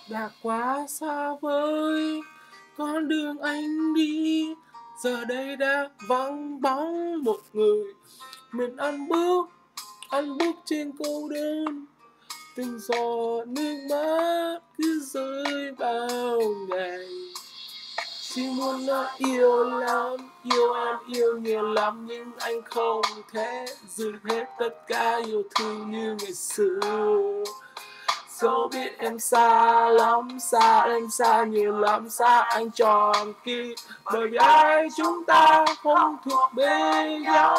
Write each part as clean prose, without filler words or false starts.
đã quá xa vời. Con đường anh đi giờ đây đã vắng bóng một người. Mình anh bước trên cô đơn. Từng giọt nước mắt cứ rơi bao ngày. Chỉ muốn nói yêu lắm, yêu em yêu nhiều lắm, nhưng anh không thể giữ hết tất cả yêu thương như ngày xưa. Dẫu biết em xa lắm, xa em xa nhiều lắm, xa anh tròn kia, bởi vì ai chúng ta không thuộc bên nhau.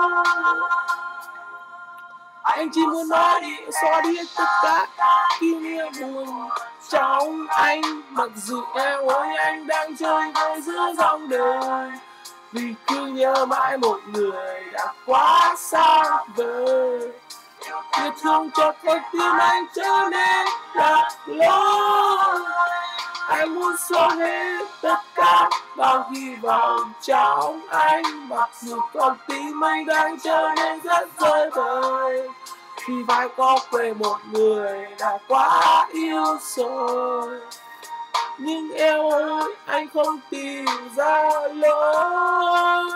Anh chỉ muốn nói đi, xóa đi tất cả kỷ niệm buồn trong anh. Mặc dù em ơi anh đang chơi vơi giữa dòng đời, vì cứ nhớ mãi một người đã quá xa vời. Yêu thương cho con tim anh trở nên lạc lối. Anh muốn xóa hết tất cả bao hy vọng trong anh, mặc dù con tim anh đang trở nên rất rơi bời. Vì phải có quên một người đã quá yêu rồi, nhưng em ơi anh không tìm ra lối.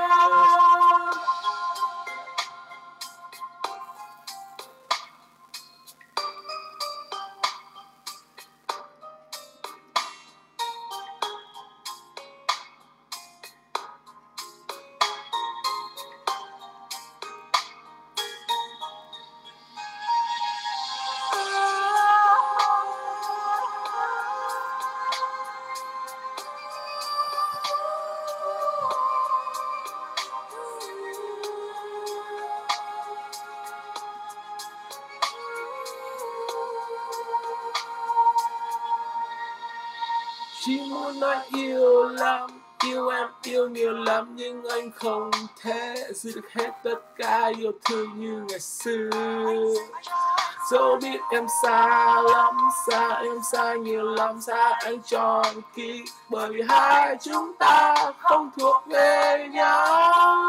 Chỉ muốn nói yêu lắm, yêu em yêu nhiều lắm, nhưng anh không thể giữ được hết tất cả yêu thương như ngày xưa. Dẫu biết em xa lắm, xa em xa nhiều lắm, xa anh tròn kỹ, bởi vì hai chúng ta không thuộc về nhau.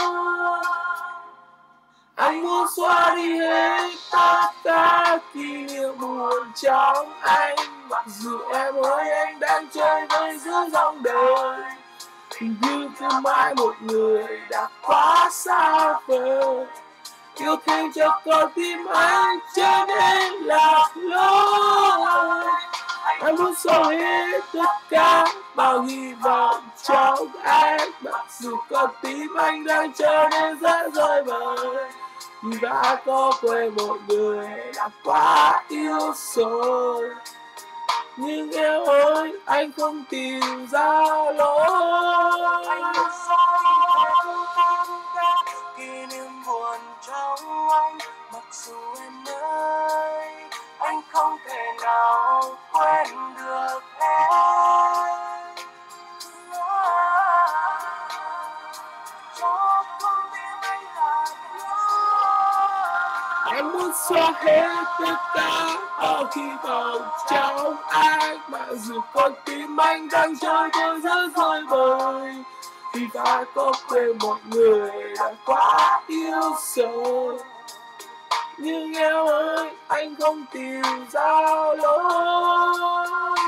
Anh muốn xóa đi hết tất cả kỷ niệm buồn trong anh, mặc dù em ơi anh đang chơi với giữa dòng đời, như cứ mãi một người đã quá xa vời. Yêu thương cho con tim anh trở nên lạc lối. Anh muốn xóa hết tất cả bao hy vọng trong anh, mặc dù con tim anh đang trở nên rất rơi bời. Vì đã có quên một người đã quá yêu rồi, nhưng em ơi anh không tìm ra lối. Anh muốn xóa hết kỷ niệm buồn trong anh, mặc dù em ơi anh không thể nào quên được em. Cho con tim anh lạc lối. Anh muốn xóa hết tất cả bao hy vọng trong anh, mặc dù con tim anh đang chơi với rất rơi bời. Vì phải có quên một người đã quá yêu rồi, nhưng em ơi anh không tìm ra lối.